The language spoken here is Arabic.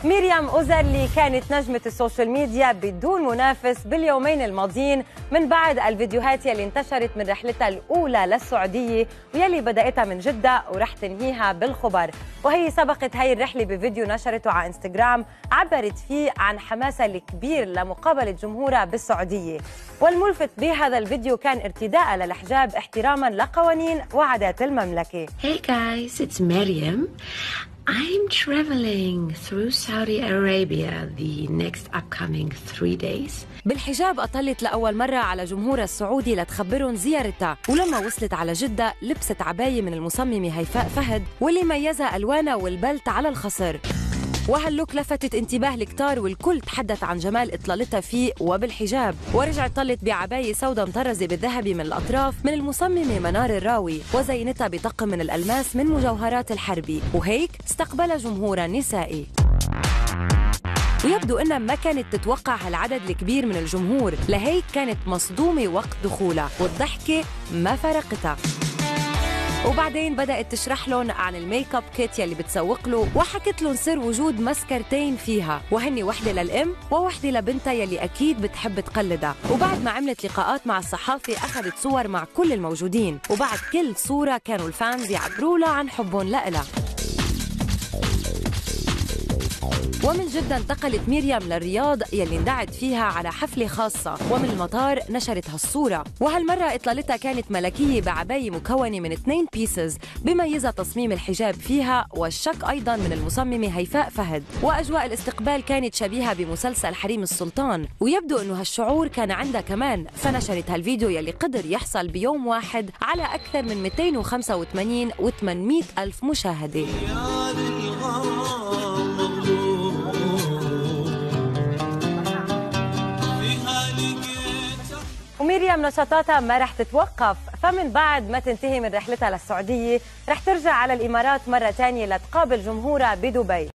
مريم أوزرلي كانت نجمة السوشيال ميديا بدون منافس باليومين الماضيين من بعد الفيديوهات يلي انتشرت من رحلتها الأولى للسعودية ويلي بدأتها من جدة ورح تنهيها بالخبر. وهي سبقت هاي الرحلة بفيديو نشرته على انستغرام عبرت فيه عن حماسها الكبير لمقابلة جمهورها بالسعودية. والملفت بهذا الفيديو كان ارتداءها للحجاب احتراما لقوانين وعادات المملكة. Hey guys, it's Mariam. I'm traveling through Saudi Arabia the next upcoming 3 days. بالحجاب أطلت لأول مرة على جمهورها السعودي لتخبرهم زيارتها، ولما وصلت على جدة لبست عباية من المصممة هيفاء فهد واللي ميزها ألوانها والبلت على الخصر. وهاللوك لفتت انتباه الكتار والكل تحدث عن جمال إطلالتها فيه وبالحجاب. ورجعت طلت بعباية سوداء مطرزة بالذهبي من الأطراف من المصممة منار الراوي وزينتها بطقم من الألماس من مجوهرات الحربي، وهيك استقبلها جمهورها النسائي. ويبدو أنها ما كانت تتوقع هالعدد الكبير من الجمهور، لهيك كانت مصدومة وقت دخولها والضحكة ما فرقتها. وبعدين بدأت تشرح لهم عن الميك اب كيت يلي بتسوق له، وحكت لهم سر وجود مسكرتين فيها، وهني وحده للأم ووحده لبنتها يلي أكيد بتحب تقلدها. وبعد ما عملت لقاءات مع الصحافة أخذت صور مع كل الموجودين، وبعد كل صورة كانوا الفانز يعبروا لها عن حبهم لها. ومن جدة انتقلت مريم للرياض يلي اندعت فيها على حفلة خاصة، ومن المطار نشرت هالصورة. وهالمرة إطلالتها كانت ملكية بعباية مكونة من 2 بيسز بميزها تصميم الحجاب فيها والشك أيضا من المصممة هيفاء فهد. وأجواء الاستقبال كانت شبيهة بمسلسل حريم السلطان، ويبدو أنه هالشعور كان عندها كمان، فنشرت هالفيديو يلي قدر يحصل بيوم واحد على أكثر من 285 و800 ألف مشاهدة. ومريم نشاطاتها ما رح تتوقف، فمن بعد ما تنتهي من رحلتها للسعودية رح ترجع على الإمارات مرة تانية لتقابل جمهورها بدبي.